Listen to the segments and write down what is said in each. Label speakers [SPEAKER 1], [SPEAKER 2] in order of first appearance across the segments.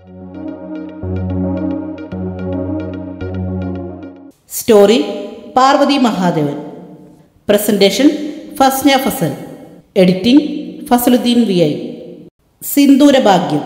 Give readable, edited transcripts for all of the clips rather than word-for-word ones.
[SPEAKER 1] Story Parvathy Mahadevan. Presentation Fasna Fasal. Editing Fasaludheen VI. Sindoorabhagyam.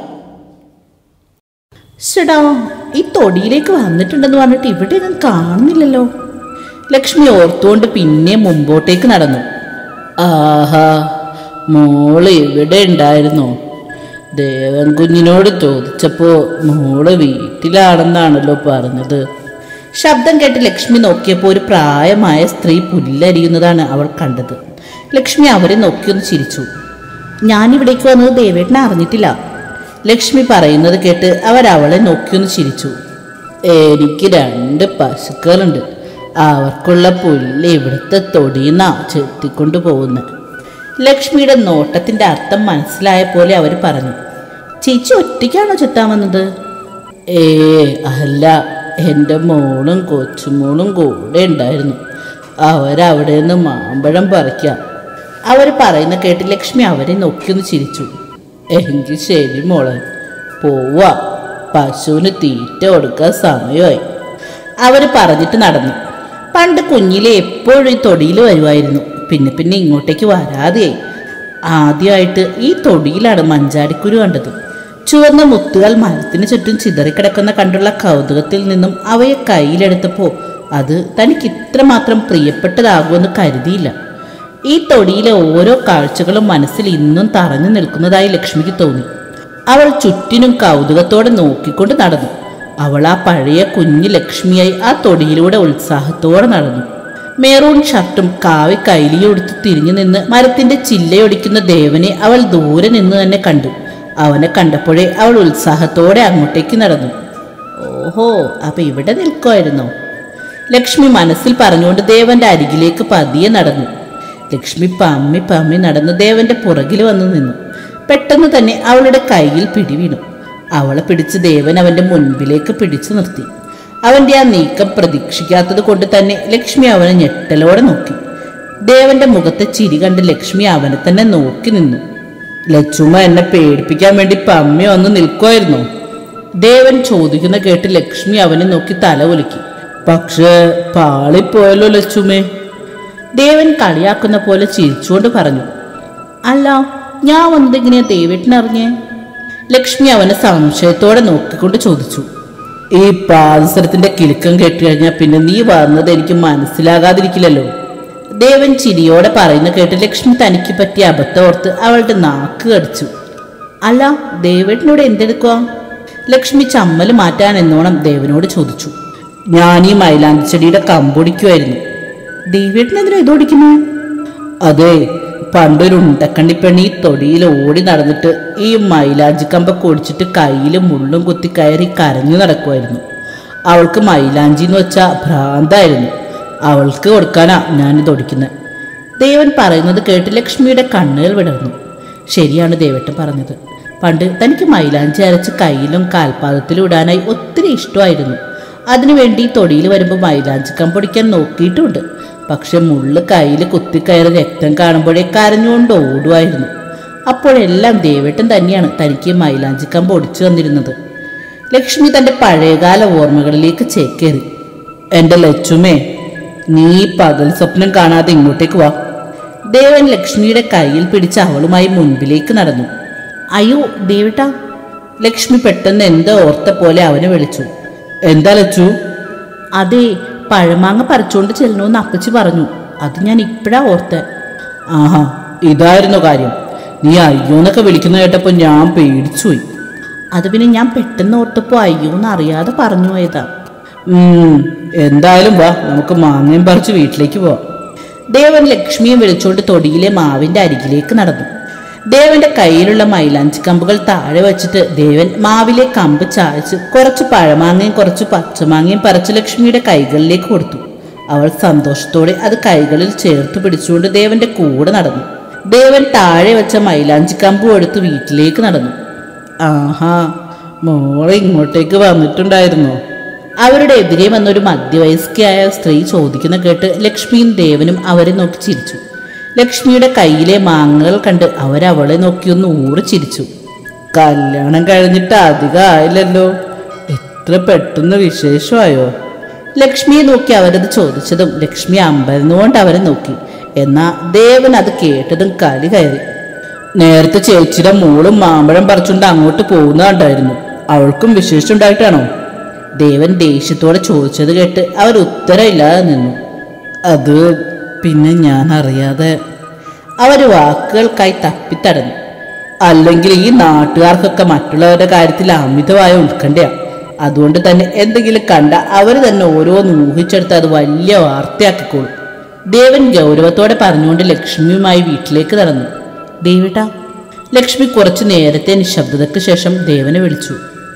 [SPEAKER 1] ചേടാ, ഈ തൊടിയിലേക്ക് വന്നിട്ടുണ്ടെന്ന് പറഞ്ഞിട്ട് ഇവിടെ ഞാൻ കാണുന്നില്ലല്ലോ. ലക്ഷ്മി ഓർത്തുകൊണ്ട് പിന്നെ മുമ്പോട്ടേക്ക് നടന്നു. ആഹാ, മോള് ഇവിടെ ഉണ്ടായിരുന്നോ? ദേവൻ കുഞ്ഞിനോട് ചോദിച്ചപ്പോൾ മോള് വീട്ടിലാണെന്നാണല്ലോ പറഞ്ഞത്. ശബ്ദം കേട്ട് ലക്ഷ്മി നോക്കിയപ്പോൾ ഒരു പ്രായമായ സ്ത്രീ പുല്ലരിയുന്നതാണ് അവൾ കണ്ടത്. ലക്ഷ്മി അവരെ നോക്കിയൊന്ന് ചിരിച്ചു. ഞാനിവിടേക്ക് വന്നത് ദേവേട്ടനെ അറിഞ്ഞിട്ടില്ല. ലക്ഷ്മി പറയുന്നത് കേട്ട് അവരവളെ നോക്കിയൊന്ന് ചിരിച്ചു. എനിക്ക് 2 പശുക്കളുണ്ട്. അവർക്കുള്ള പുല്ല് ഇവിടുത്തെ തൊടിയെന്നാ ചെത്തിക്കൊണ്ടു പോകുന്നത്. ലക്ഷ്മിയുടെ നോട്ടത്തിൻ്റെ അർത്ഥം മനസ്സിലായ പോലെ അവർ പറഞ്ഞു. ചേച്ചി ഒറ്റയ്ക്കാണോ ചെത്താൻ വന്നത്? അല്ല, എൻ്റെ മോളും കൊച്ചുമോളും കൂടെ ഉണ്ടായിരുന്നു. അവരവിടെ നിന്ന് മാമ്പഴം പറിക്കാം. അവർ പറയുന്ന കേട്ട് ലക്ഷ്മി അവരെ നോക്കിയൊന്ന് ചിരിച്ചു. എങ്കിൽ ശരി മോളെ, പോവാ. പശുവിന് തീറ്റ കൊടുക്കാൻ സമയമായി. അവർ പറഞ്ഞിട്ട് നടന്നു. പണ്ട് കുഞ്ഞിലെ എപ്പോഴും ഈ തൊടിയിൽ വരുമായിരുന്നു. പിന്നെ പിന്നെ ഇങ്ങോട്ടേക്ക് വരാതെയായി. ആദ്യമായിട്ട് ഈ തൊടിയിലാണ് മഞ്ചാടിക്കുരു കണ്ടത്. ചുവന്ന മുത്തുകൾ മരത്തിന് ചുറ്റും ചിതറിക്കിടക്കുന്ന കണ്ടുള്ള കൗതുകത്തിൽ നിന്നും അവയെ കയ്യിലെടുത്തപ്പോൾ അത് തനിക്ക് ഇത്രമാത്രം പ്രിയപ്പെട്ടതാകുമെന്ന് കരുതിയില്ല. ഈ തൊടിയിലെ ഓരോ കാഴ്ചകളും മനസ്സിൽ ഇന്നും തറഞ്ഞു നിൽക്കുന്നതായി ലക്ഷ്മിക്ക് തോന്നി. അവൾ ചുറ്റിനും കൗതുകത്തോടെ നോക്കിക്കൊണ്ട് നടന്നു. അവൾ ആ പഴയ കുഞ്ഞു ലക്ഷ്മിയായി ആ തൊടിയിലൂടെ ഉത്സാഹത്തോടെ നടന്നു. മെറൂൺ ഷർട്ടും കാവി കൈലിയും എടുത്ത് തിരിഞ്ഞു നിന്ന് മരത്തിന്റെ ചില്ലയൊടിക്കുന്ന ദേവനെ അവൾ ദൂരെ നിന്ന് തന്നെ കണ്ടു. അവനെ കണ്ടപ്പോഴേ അവൾ ഉത്സാഹത്തോടെ അങ്ങോട്ടേക്ക് നടന്നു. ഓഹോ, അപ്പൊ ഇവിടെ നിൽക്കുമായിരുന്നോ? ലക്ഷ്മി മനസ്സിൽ പറഞ്ഞുകൊണ്ട് ദേവന്റെ അരികിലേക്ക് പതിയെ നടന്നു. ലക്ഷ്മി പമ്മി പമ്മി നടന്ന് ദേവന്റെ പുറകിൽ വന്നു നിന്നു. പെട്ടെന്ന് തന്നെ അവളുടെ കയ്യിൽ പിടിവീണു. അവളെ പിടിച്ച് ദേവൻ അവന്റെ മുൻപിലേക്ക് പിടിച്ചു നിർത്തി. അവന്റെ ആ നീക്കം പ്രതീക്ഷിക്കാത്തത് കൊണ്ട് തന്നെ ലക്ഷ്മി അവനെ ഞെട്ടലോടെ നോക്കി. ദേവന്റെ മുഖത്തെ ചിരി കണ്ട് ലക്ഷ്മി അവനെ തന്നെ നോക്കി നിന്നു. ലച്ചുമ്മ എന്നെ പേടിപ്പിക്കാൻ വേണ്ടി പമ്മി വന്ന് നിൽക്കുമായിരുന്നോ? ദേവൻ ചോദിക്കുന്ന കേട്ട് ലക്ഷ്മി അവനെ നോക്കി തല കുലുക്കി. പക്ഷേ പാളിപ്പോയല്ലോ ലച്ചുമ്മേ. ദേവൻ കളിയാക്കുന്ന പോലെ ചിരിച്ചുകൊണ്ട് പറഞ്ഞു. അല്ല, ഞാൻ വന്നതെങ്ങനെയാ ദേവേട്ടനറിഞ്ഞേ? ലക്ഷ്മി അവനെ സംശയത്തോടെ നോക്കിക്കൊണ്ട് ചോദിച്ചു. ഈ പാദസരത്തിന്റെ കിലുക്കം കേട്ട് കഴിഞ്ഞാൽ പിന്നെ നീ വന്നത് എനിക്ക് മനസ്സിലാകാതിരിക്കില്ലല്ലോ. ദേവൻ ചിരിയോടെ പറയുന്ന കേട്ട് ലക്ഷ്മി തനിക്ക് പറ്റിയ അബദ്ധം ഓർത്ത് അവളുടെ നാക്ക് കടിച്ചു. അല്ല, ദേവേട്ടനോട് എന്തെടുക്കുക? ലക്ഷ്മി ചമ്മല് മാറ്റാൻ എന്നോണം ദേവനോട് ചോദിച്ചു. ഞാൻ ഈ മൈലാഞ്ചി ചെടിയുടെ കമ്പൊടിക്കുമായിരുന്നു. ദേവേട്ടനെതിരെ ഇതോടിക്കുന്നു? അതെ, പണ്ടൊരു ഉണ്ടക്കണ്ണിപ്പെണ്ണി തൊടിയിൽ ഓടി നടന്നിട്ട് ഈ മൈലാഞ്ചി കമ്പൊക്കെ ഒടിച്ചിട്ട് കയ്യിൽ മുള്ളും കുത്തി കയറി കരഞ്ഞു നടക്കുമായിരുന്നു. അവൾക്ക് മൈലാഞ്ചി എന്ന് വെച്ചാൽ ഭ്രാന്തായിരുന്നു. അവൾക്ക് കൊടുക്കാനാ ഞാനിത് ഒടിക്കുന്നത്. ദേവൻ പറയുന്നത് കേട്ട് ലക്ഷ്മിയുടെ കണ്ണുകൾ വിടർന്നു. ശരിയാണ് ദേവേട്ടൻ പറഞ്ഞത്. പണ്ട് തനിക്ക് മൈലാഞ്ചി അരച്ച് കയ്യിലും കാൽപാദത്തിലും ഇടാനായി ഒത്തിരി ഇഷ്ടമായിരുന്നു. അതിനുവേണ്ടി തൊടിയിൽ വരുമ്പോൾ മൈലാഞ്ചി കമ്പൊടിക്കാൻ നോക്കിയിട്ടുമുണ്ട്. പക്ഷെ മുള്ള് കയ്യിൽ കുത്തിക്കയറി രക്തം കാണുമ്പോഴേ കരഞ്ഞുകൊണ്ട് ഓടുമായിരുന്നു. അപ്പോഴെല്ലാം ദേവേട്ടൻ തന്നെയാണ് തനിക്ക് മൈലാഞ്ചി കമ്പ് ഒടിച്ചു തന്നിരുന്നത്. ലക്ഷ്മി തൻ്റെ പഴയകാല ഓർമ്മകളിലേക്ക് ചേക്കേറി. എൻ്റെ ലച്ചുമേ, നീ പകൽ സ്വപ്നം കാണാതെ ഇങ്ങോട്ടേക്ക് വാ. ദേവൻ ലക്ഷ്മിയുടെ കയ്യിൽ പിടിച്ച് അവളുമായി മുൻപിലേക്ക് നടന്നു. അയ്യോ ദേവേട്ടാ. ലക്ഷ്മി പെട്ടെന്ന് എന്തോ ഓർത്ത പോലെ അവനെ വിളിച്ചു. എന്താ ലച്ചു? അതെ, പഴമാങ്ങ പറിച്ചുകൊണ്ട് ചെല്ലണമെന്ന് അപ്പച്ചി പറഞ്ഞു. അത് ഞാൻ ഇപ്പോഴാ ഓർത്തെ. ആഹാ, ഇതായിരുന്നു കാര്യം. നീ അയ്യോന്നൊക്കെ വിളിക്കുന്ന കേട്ടപ്പോൾ ഞാൻ പേടിച്ചുപോയി. അത് പിന്നെ ഞാൻ പെട്ടെന്ന് ഓർത്തപ്പോൾ അയ്യോന്ന് അറിയാതെ പറഞ്ഞു പോയതാ. എന്തായാലും വാ, നമുക്ക് മാങ്ങയും പറിച്ച് വീട്ടിലേക്ക് പോവാം. ദേവൻ ലക്ഷ്മിയെ വിളിച്ചുകൊണ്ട് തൊടിയിലെ മാവിന്റെ അരികിലേക്ക് നടന്നു. ദേവന്റെ കയ്യിലുള്ള മൈലാഞ്ചി കമ്പുകൾ താഴെ വച്ചിട്ട് ദേവൻ മാവിലെ കമ്പ് ചായച്ച് കുറച്ച് പഴമാങ്ങയും കുറച്ച് പച്ചമാങ്ങയും പറിച്ച് ലക്ഷ്മിയുടെ കൈകളിലേക്ക് കൊടുത്തു. അവൾ സന്തോഷത്തോടെ അത് കൈകളിൽ ചേർത്ത് പിടിച്ചുകൊണ്ട് ദേവന്റെ കൂടെ നടന്നു. ദേവൻ താഴെ വെച്ച മൈലാഞ്ചി കമ്പും എടുത്ത് വീട്ടിലേക്ക് നടന്നു. ആഹാ, മോളെ ഇങ്ങോട്ടേക്ക് വന്നിട്ടുണ്ടായിരുന്നോ? അവരുടെ എതിരെ വന്നൊരു മധ്യവയസ്കയായ സ്ത്രീ ചോദിക്കുന്ന കേട്ട് ലക്ഷ്മിയും ദേവനും അവരെ നോക്കി ചിരിച്ചു. ലക്ഷ്മിയുടെ കയ്യിലെ മാങ്ങകൾ കണ്ട് അവരവളെ നോക്കിയൊന്ന് ഊറി ചിരിച്ചു. കല്യാണം കഴിഞ്ഞിട്ട് അധികം ആയില്ലല്ലോ, എത്ര പെട്ടെന്ന് വിശേഷമായോ? ലക്ഷ്മിയെ നോക്കി അവരത് ചോദിച്ചതും ലക്ഷ്മി അമ്പരന്നുകൊണ്ട് അവരെ നോക്കി. എന്നാ ദേവൻ അത് കേട്ടതും കലി കയറി. നേരത്തെ ചേച്ചിയുടെ മോളും മാമ്പഴം പറിച്ചുകൊണ്ട് അങ്ങോട്ട് പോകുന്നതുണ്ടായിരുന്നു, അവൾക്കും വിശേഷം ഉണ്ടായിട്ടാണോ? ദേവൻ ദേഷ്യത്തോടെ ചോദിച്ചത് കേട്ട് അവർ ഉത്തരമില്ലാതെ നിന്നു. അത് പിന്നെ ഞാൻ അറിയാതെ. അവർ വാക്കുകൾക്കായി തപ്പിത്തടഞ്ഞു. അല്ലെങ്കിൽ ഈ നാട്ടുകാർക്കൊക്കെ മറ്റുള്ളവരുടെ കാര്യത്തിൽ അമിതമായ ഉത്കണ്ഠയാണ്. അതുകൊണ്ട് തന്നെ എന്തെങ്കിലും കണ്ട അവർ തന്നെ ഓരോന്ന് ഊഹിച്ചെടുത്ത് അത് വലിയ വാർത്തയാക്കിക്കോളും. ദേവൻ ഗൗരവത്തോടെ പറഞ്ഞുകൊണ്ട് ലക്ഷ്മിയുമായി വീട്ടിലേക്ക് നടന്നു. ദേവേട്ടാ. ലക്ഷ്മി കുറച്ചു നേരത്തെ നിശബ്ദതയ്ക്ക് ശേഷം ദേവനെ വിളിച്ചു.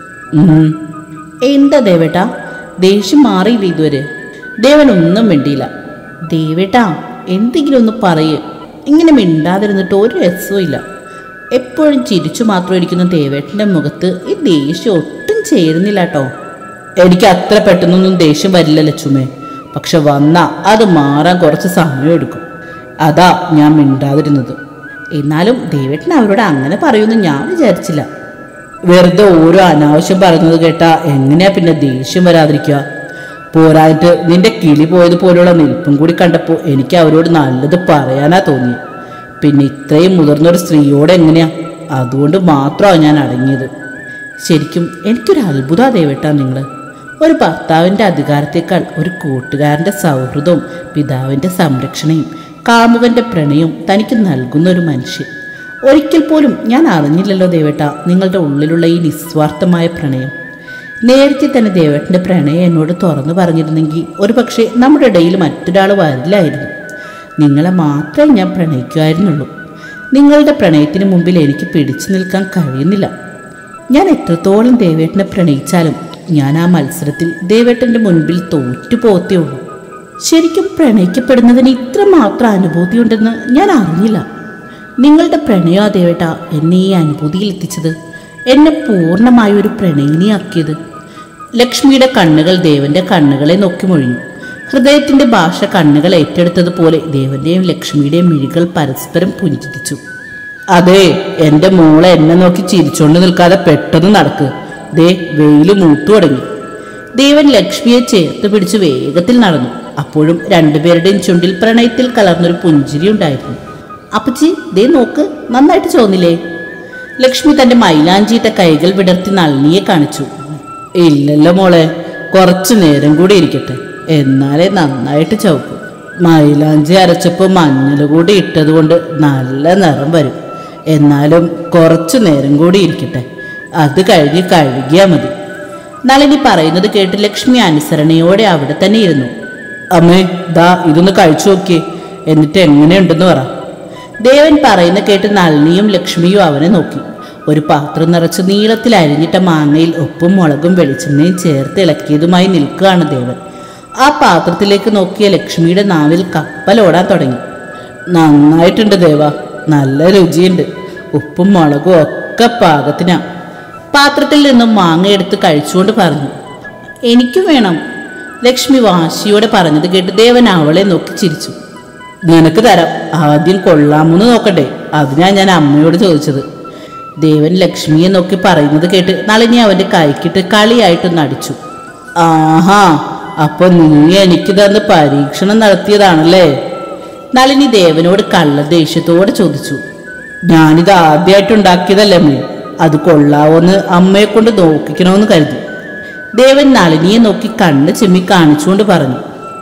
[SPEAKER 1] എന്താ ദേവേട്ടാ, ദേഷ്യം മാറിയില്ല ഇതുവരെ? ദേവൻ ഒന്നും മിണ്ടിയില്ല. ദേവേട്ടാ, എന്തെങ്കിലും ഒന്ന് പറയേ, ഇങ്ങനെ മിണ്ടാതിരുന്നിട്ട് ഒരു രസവും ഇല്ല. എപ്പോഴും ചിരിച്ചു മാത്രം ഇരിക്കുന്ന ദേവേട്ടൻ്റെ മുഖത്ത് ഈ ദേഷ്യം ഒട്ടും ചേരുന്നില്ല കേട്ടോ. എനിക്ക് അത്ര പെട്ടെന്നൊന്നും ദേഷ്യം വരില്ല ലക്ഷ്മേ, പക്ഷെ വന്നാ അത് മാറാൻ കുറച്ച് സമയമെടുക്കും. അതാ ഞാൻ മിണ്ടാതിരുന്നത്. എന്നാലും ദേവേട്ടൻ അവരോട് അങ്ങനെ പറയുമെന്ന് ഞാൻ വിചാരിച്ചില്ല. വെറുതെ ഓരോ അനാവശ്യം പറയുന്നത് കേട്ടാ എങ്ങനെയാ പിന്നെ ദേഷ്യം വരാതിരിക്കുക? പോരായിട്ട് നിന്റെ കിളി പോയതുപോലുള്ള നിൽപ്പും കൂടി കണ്ടപ്പോൾ എനിക്ക് അവരോട് നല്ലത് പറയാനാ തോന്നി. പിന്നെ ഇത്രയും മുതിർന്നൊരു സ്ത്രീയോട് എങ്ങനെയാ? അതുകൊണ്ട് മാത്രമാണ് ഞാൻ അടങ്ങിയത്. ശരിക്കും എനിക്കൊരു അത്ഭുത ദേവേട്ടാ നിങ്ങൾ. ഒരു ഭർത്താവിൻ്റെ അധികാരത്തേക്കാൾ ഒരു കൂട്ടുകാരൻ്റെ സൗഹൃദവും പിതാവിൻ്റെ സംരക്ഷണയും കാമുകൻ്റെ പ്രണയവും തനിക്ക് നൽകുന്ന ഒരു മനുഷ്യൻ. ഒരിക്കൽ പോലും ഞാൻ അറിഞ്ഞില്ലല്ലോ ദേവേട്ട നിങ്ങളുടെ ഉള്ളിലുള്ള ഈ നിസ്വാർത്ഥമായ പ്രണയം. നേരത്തെ തന്നെ ദേവേട്ടൻ്റെ പ്രണയം എന്നോട് തുറന്നു പറഞ്ഞിരുന്നെങ്കിൽ ഒരു പക്ഷേ നമ്മുടെ ഇടയിൽ മറ്റൊരാൾ വരില്ലായിരുന്നു. നിങ്ങളെ മാത്രമേ ഞാൻ പ്രണയിക്കുമായിരുന്നുള്ളൂ. നിങ്ങളുടെ പ്രണയത്തിന് മുമ്പിൽ എനിക്ക് പിടിച്ചു നിൽക്കാൻ കഴിയുന്നില്ല. ഞാൻ എത്രത്തോളം ദേവേട്ടനെ പ്രണയിച്ചാലും ഞാൻ ആ മത്സരത്തിൽ ദേവേട്ടൻ്റെ മുൻപിൽ തോറ്റുപോകത്തേ ഉള്ളൂ. ശരിക്കും പ്രണയിക്കപ്പെടുന്നതിന് ഇത്രമാത്രം അനുഭൂതിയുണ്ടെന്ന് ഞാൻ അറിഞ്ഞില്ല. നിങ്ങളുടെ പ്രണയോ ദേവേട്ട എന്നെ ഈ അനുഭൂതിയിൽ എത്തിച്ചത്, എന്നെ പൂർണ്ണമായ ഒരു പ്രണയിനിയാക്കിയത്. ലക്ഷ്മിയുടെ കണ്ണുകൾ ദേവന്റെ കണ്ണുകളെ നോക്കി മൊഴിഞ്ഞു. ഹൃദയത്തിന്റെ ഭാഷ കണ്ണുകൾ ഏറ്റെടുത്തതുപോലെ ദേവന്റെയും ലക്ഷ്മിയുടെയും മിഴികൾ പരസ്പരം പുഞ്ചിരിച്ചു. അതെ, എൻ്റെ മോളെ എന്നെ നോക്കി ചിരിച്ചോണ്ട് നിൽക്കാതെ പെട്ടെന്ന് നടക്ക്. ദേ വെയില് മൂത്തു തുടങ്ങി. ദേവൻ ലക്ഷ്മിയെ ചേർത്ത് പിടിച്ച് വേഗത്തിൽ നടന്നു. അപ്പോഴും രണ്ടുപേരുടെയും ചുണ്ടിൽ പ്രണയത്തിൽ കലർന്നൊരു പുഞ്ചിരി ഉണ്ടായിരുന്നു. അപ്പച്ചി ദേ നോക്ക്, നന്നായിട്ട് ചോന്നില്ലേ? ലക്ഷ്മി തന്റെ മൈലാഞ്ചിയിട്ട കൈകൾ വിടർത്തി നളിനിയെ കാണിച്ചു. ഇല്ലല്ലോ മോളെ, കുറച്ചു നേരം കൂടി ഇരിക്കട്ടെ, എന്നാലേ നന്നായിട്ട് ചവിക്കും. മൈലാഞ്ചി അരച്ചപ്പോൾ മഞ്ഞൾ കൂടി ഇട്ടതുകൊണ്ട് നല്ല നിറം വരും. എന്നാലും കുറച്ചു നേരം കൂടി ഇരിക്കട്ടെ, അത് കഴിഞ്ഞ് കഴുകിയാൽ മതി. നളിനി പറയുന്നത് കേട്ട് ലക്ഷ്മി അനുസരണയോടെ അവിടെ തന്നെ ഇരുന്നു. അമ്മേ ദാ ഇതൊന്ന് കഴിച്ചു നോക്കിയേ, എന്നിട്ട് എങ്ങനെയുണ്ടെന്ന് പറ. ദേവൻ പറയുന്ന കേട്ട് നളിനിയും ലക്ഷ്മിയും അവനെ നോക്കി. ഒരു പാത്രം നിറച്ച് നീളത്തിൽ അരിഞ്ഞിട്ട മാങ്ങയിൽ ഉപ്പും മുളകും വെളിച്ചെണ്ണയും ചേർത്ത് ഇളക്കിയതുമായി നിൽക്കുകയാണ് ദേവൻ. ആ പാത്രത്തിലേക്ക് നോക്കിയ ലക്ഷ്മിയുടെ നാവിൽ കപ്പലോടാൻ തുടങ്ങി. നന്നായിട്ടുണ്ട് ദേവ, നല്ല രുചിയുണ്ട്, ഉപ്പും മുളകും ഒക്കെ പാകത്തിനാ. പാത്രത്തിൽ നിന്നും മാങ്ങ എടുത്ത് കഴിച്ചുകൊണ്ട് പറഞ്ഞു. എനിക്കും വേണം. ലക്ഷ്മി വാശിയോടെ പറഞ്ഞത് കേട്ട് ദേവൻ അവളെ നോക്കി ചിരിച്ചു. നിനക്ക് തരാം, ആദ്യം കൊള്ളാമെന്ന് നോക്കട്ടെ, അതിനാ ഞാൻ അമ്മയോട് ചോദിച്ചത്. ദേവൻ ലക്ഷ്മിയെ നോക്കി പറയുന്നത് കേട്ട് നളിനി അവന്റെ കൈക്കിട്ട് കളിയായിട്ടൊന്ന് അടിച്ചു. ആഹാ, അപ്പൊ നീ എനിക്ക് തന്ന് പരീക്ഷണം നടത്തിയതാണല്ലേ? നളിനി ദേവനോട് കള്ള ദേഷ്യത്തോടെ ചോദിച്ചു. ഞാനിത് ആദ്യമായിട്ടുണ്ടാക്കിയതല്ലേ അമ്മേ, അത് കൊള്ളാവോന്ന് അമ്മയെ കൊണ്ട് നോക്കിക്കണമെന്ന് കരുതി. ദേവൻ നളിനിയെ നോക്കി കണ്ണ് ചെമ്മി കാണിച്ചുകൊണ്ട് പറഞ്ഞു.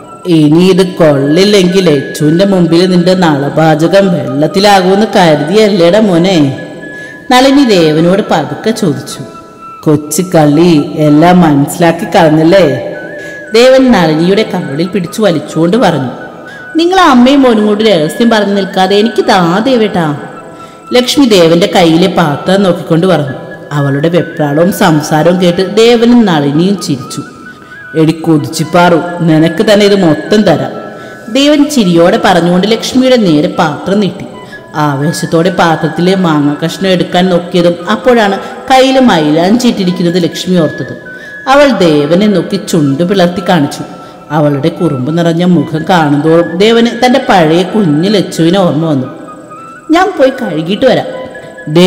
[SPEAKER 1] ഇനി ഇത് കൊള്ളില്ലെങ്കിൽ യച്ചുവിന്റെ മുമ്പിൽ നിന്റെ നളപാചകം വെള്ളത്തിലാകുമെന്ന് കരുതിയല്ലേടാ മോനെ? നളിനി ദേവനോട് പതുക്കെ ചോദിച്ചു. കൊച്ചു കളി എല്ലാം മനസ്സിലാക്കി കളഞ്ഞല്ലേ? ദേവൻ നളിനിയുടെ കവളിൽ പിടിച്ചു വലിച്ചുകൊണ്ട് പറഞ്ഞു. നിങ്ങൾ അമ്മയും മോനും കൂടി രഹസ്യം പറഞ്ഞു നിൽക്കാതെ എനിക്ക് താ ദേവേട്ടാ. ലക്ഷ്മി ദേവന്റെ കയ്യിലെ പാത്രം നോക്കിക്കൊണ്ട് പറഞ്ഞു. അവളുടെ വെപ്രാളവും സംസാരവും കേട്ട് ദേവനും നളിനിയും ചിരിച്ചു. എടി കൊതിച്ചിപ്പാറു, നിനക്ക് തന്നെ ഇത് മൊത്തം തരാം. ദേവൻ ചിരിയോടെ പറഞ്ഞുകൊണ്ട് ലക്ഷ്മിയുടെ നേരെ പാത്രം നീട്ടി. ആവേശത്തോടെ പാത്രത്തിലെ മാങ്ങ കഷ്ണം എടുക്കാൻ നോക്കിയതും അപ്പോഴാണ് കയ്യിൽ മൈലാഞ്ചിട്ടിരിക്കുന്നത് ലക്ഷ്മി ഓർത്തത്. അവൾ ദേവനെ നോക്കി ചുണ്ടു പിളർത്തി കാണിച്ചു. അവളുടെ കുറുമ്പ് നിറഞ്ഞ മുഖം കാണുന്തോറും ദേവന് തന്റെ പഴയ കുഞ്ഞു ലച്ചുവിനെ ഓർമ്മ വന്നു. ഞാൻ പോയി കഴുകിയിട്ട് വരാം. ദേ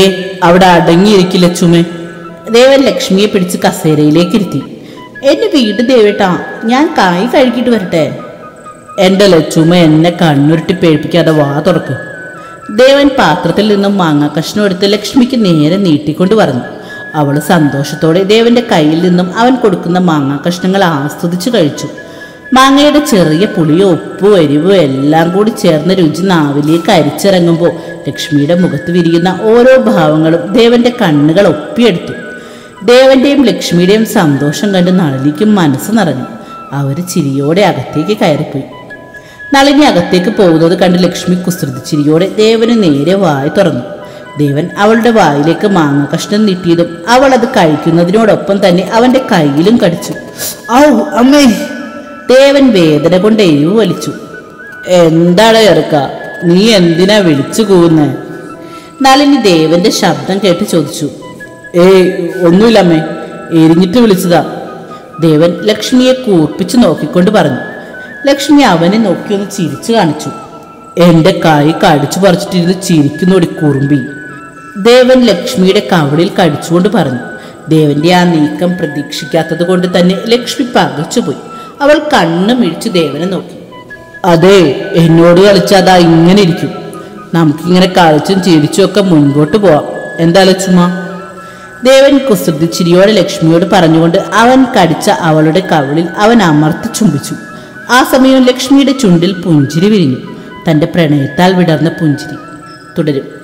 [SPEAKER 1] അവിടെ അടങ്ങിയിരിക്കില്ല ലച്ചുമേ. ദേവൻ ലക്ഷ്മിയെ പിടിച്ച് കസേരയിലേക്ക് ഇരുത്തി. എന്നെ വീട് ദേവേട്ടാ, ഞാൻ കായ് കഴുകിയിട്ട് വരട്ടെ. എൻ്റെ ലച്ചുമ എന്നെ കണ്ണുരുട്ടി പേടിപ്പിക്കാതെ വാ തുറക്ക്. ദേവൻ പാത്രത്തിൽ നിന്നും മാങ്ങ കഷ്ണം എടുത്ത് ലക്ഷ്മിക്ക് നേരെ നീട്ടിക്കൊണ്ട് പറഞ്ഞു. അവൾ സന്തോഷത്തോടെ ദേവന്റെ കയ്യിൽ നിന്നും അവൻ കൊടുക്കുന്ന മാങ്ങ കഷ്ണങ്ങൾ ആസ്വദിച്ചു കഴിച്ചു. മാങ്ങയുടെ ചെറിയ പുളിയോ ഉപ്പോ എരിവോ എല്ലാം കൂടി ചേർന്ന രുചി നാവിലേക്ക് അരിച്ചിറങ്ങുമ്പോൾ ലക്ഷ്മിയുടെ മുഖത്ത് വിരിയുന്ന ഓരോ ഭാവങ്ങളും ദേവന്റെ കണ്ണുകൾ ഒപ്പിയെടുത്തു. ദേവന്റെയും ലക്ഷ്മിയുടെയും സന്തോഷം കണ്ട് നളിനിക്കും മനസ്സ് നിറഞ്ഞു. അവർ ചിരിയോടെ അകത്തേക്ക് കയറിപ്പോയി. നളിനി അകത്തേക്ക് പോകുന്നത് കണ്ട് ലക്ഷ്മി കുസൃതിച്ചിരിയോടെ ദേവന് നേരെ വായ തുറന്നു. ദേവൻ അവളുടെ വായിലേക്ക് മാങ്ങ കഷ്ണം നീട്ടിയതും അവൾ അത് കഴിക്കുന്നതിനോടൊപ്പം തന്നെ അവന്റെ കയ്യിലും കടിച്ചു. ഔ അമ്മേ! ദേവൻ വേദന കൊണ്ട് എരിവ് വലിച്ചു. എന്താണ് ചെറുക്ക, നീ എന്തിനാ വിളിച്ചു കൂവുന്നേ? നളിനി ദേവന്റെ ശബ്ദം കേട്ട് ചോദിച്ചു. ഏയ് ഒന്നുമില്ലമ്മേ, എരിഞ്ഞിട്ട് വിളിച്ചതാ. ദേവൻ ലക്ഷ്മിയെ കൂർപ്പിച്ചു നോക്കിക്കൊണ്ട് പറഞ്ഞു. ലക്ഷ്മി അവനെ നോക്കിയൊന്ന് ചിരിച്ചു കാണിച്ചു. എന്റെ കൈ കടിച്ചു പറിച്ചിട്ടിരുന്ന് ചിരിക്കുന്നോടി കുറുമ്പി. ദേവൻ ലക്ഷ്മിയുടെ കവളിൽ കടിച്ചുകൊണ്ട് പറഞ്ഞു. ദേവന്റെ ആ നീക്കം പ്രതീക്ഷിക്കാത്തത് കൊണ്ട് തന്നെ ലക്ഷ്മി പകച്ചുപോയി. അവൾ കണ്ണു മിഴിച്ചു ദേവനെ നോക്കി. അതെ, എന്നോട് കളിച്ചാതാ ഇങ്ങനെ ഇരിക്കും. നമുക്കിങ്ങനെ കളിച്ചും ചിരിച്ചും ഒക്കെ മുൻപോട്ട് പോവാം. എന്താ ലക്ഷ്മ? ദേവൻ കുസൃതിച്ചിരിയോടെ ലക്ഷ്മിയോട് പറഞ്ഞുകൊണ്ട് അവൻ കടിച്ച അവളുടെ കവളിൽ അവൻ അമർത്തി ചുംബിച്ചു. ആ സമയം ലക്ഷ്മിയുടെ ചുണ്ടിൽ പുഞ്ചിരി വിരിഞ്ഞു. തന്റെ പ്രണയത്താൽ വിടർന്ന പുഞ്ചിരി. തുടരും.